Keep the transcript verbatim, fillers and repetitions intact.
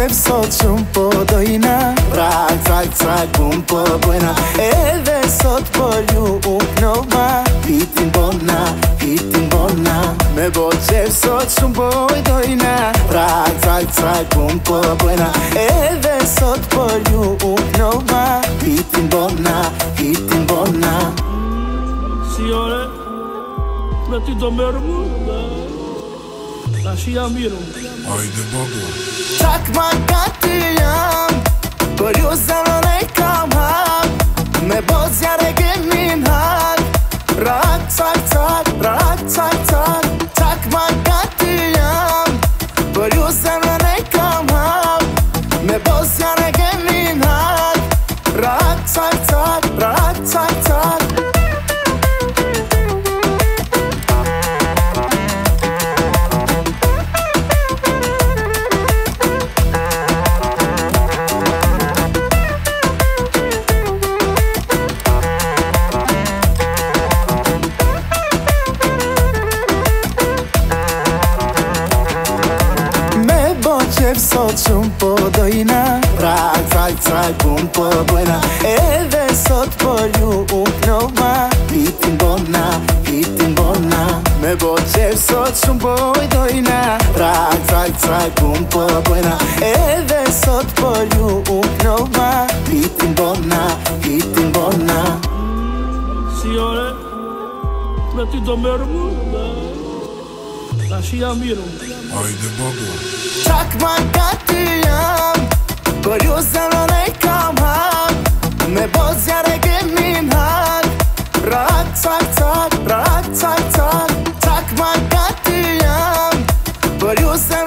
qef sot shumë po dojna Rak, cak, cak, un po bojna Edhe sot po lju un knova Hitin bona, hitin bona Me bo qef sot shumë po dojna Rak, cak, cak, un po bojna Edhe sot po lju un knova Hitin bona, hitin bona Signore, me ti do merë mu Ta shia miru Ajde babo Tak ma gati jam Për ju zemrën e kam hap Me bo zjarë e gemin hap Rak, cak, cak, rak, cak, cak Tak ma gati jam Për ju zemrën e kam hap Me bo zjarë e gemin hap Rak, cak, cak, rak, cak, cak Qef sot shumë po dojna Rak, cak, cak, un po bojna Edhe sot po lju un knova Hitin bona, hitin bona Me bo qef sot shumë po dojna Rak, cak, cak, un po bojna Edhe sot po lju un knova Hitin bona, hitin bona Signore, me ti do merë mu Ta shia miru Ajde babo Tak ma gati jam Për ju zemrën e kam hap Me bo zjarë e gemin hap Rak, cak, cak, rak, cak, cak Tak ma gati jam Për ju zemrën